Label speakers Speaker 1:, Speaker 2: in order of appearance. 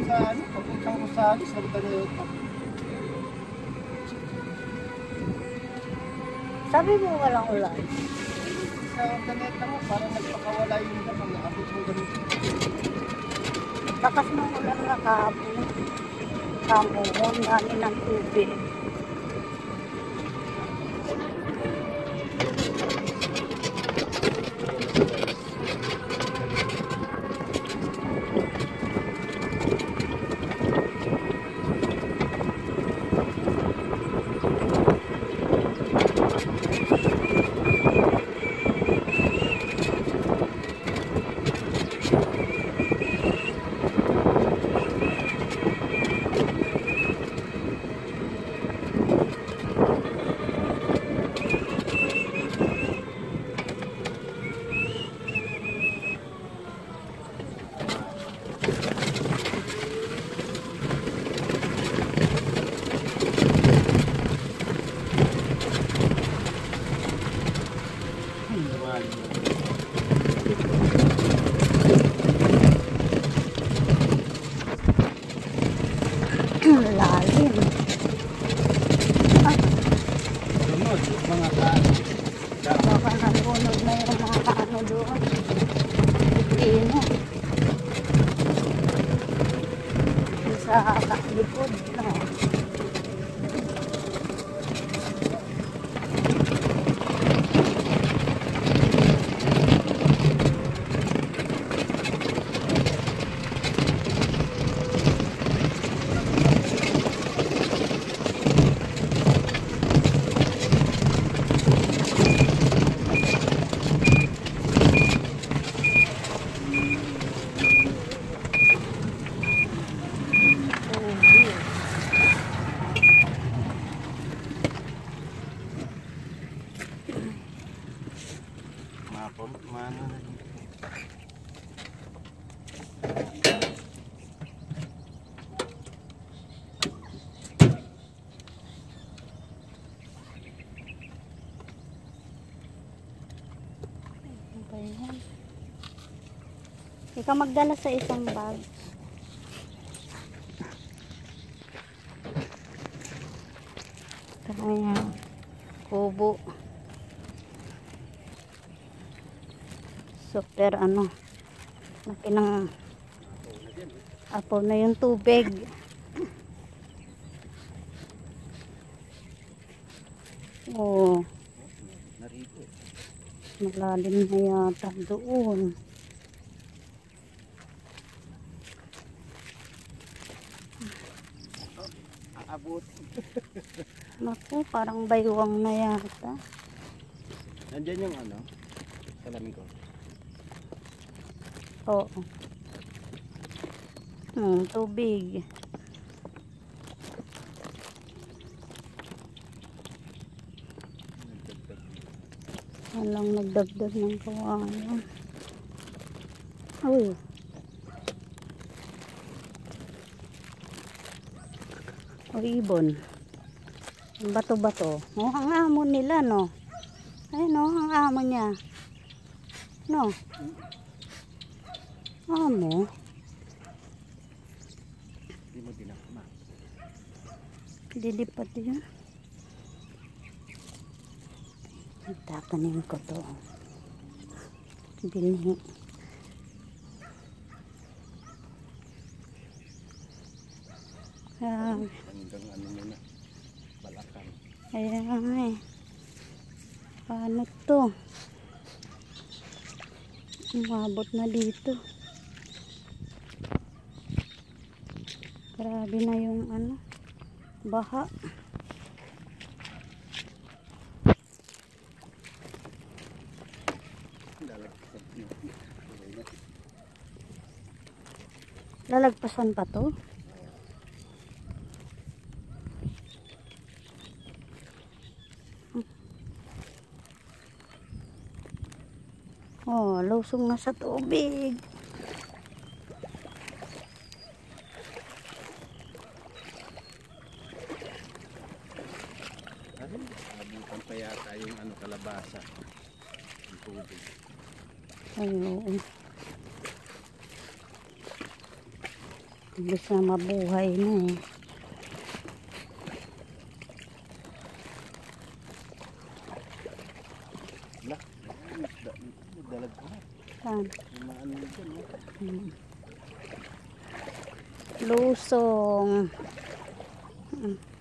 Speaker 1: sa ano, papuntang Rosales, Magdaneta.
Speaker 2: Sabi mo walang ulan.
Speaker 1: Sa Magdaneta mo, parang nagpakawala yung gamang naabot mo ganito.
Speaker 2: Lakas ng ulan na kahapon. Kamuhon, dami ng tubig. Lalim.
Speaker 1: Sunod, mga kaano.
Speaker 2: Baka nalunod na yung mga kaano doon. Pino. Sa likod. No? Ikaw magdala sa isang bag. Kaya kubo. Super ano. Laki ng apaw na yung tubig. Oh. Malalim na yata doon.
Speaker 1: Abot.
Speaker 2: Naku, parang baywang na yata.
Speaker 1: Nandiyan yung ano, salamin ko.
Speaker 2: Oo. Tubig. Walang nagdagdag ng kawayan. Uy. O ibon. Bato-bato. Oh, ang amo nila, no? Ay, no, ang amo niya. No? Amo.
Speaker 1: Hindi mo dinakma.
Speaker 2: Dilipat yun. Tatanim ko to. Binhi.
Speaker 1: Hanggang ano muna, Balacan.
Speaker 2: Ayan eh. Paano to? Umabot na dito. Grabe na yung ano, baha. Lalagpasan pa to? Oh, lusong na sa tubig.
Speaker 1: Abutan pa yata yung ano, kalabasa. Yung tubig.
Speaker 2: Ay, oo. Imbes na mabuhay na eh.
Speaker 1: Lah, dalag ko na.
Speaker 2: Saan?
Speaker 1: Maano yun dyan, no?
Speaker 2: Lusong.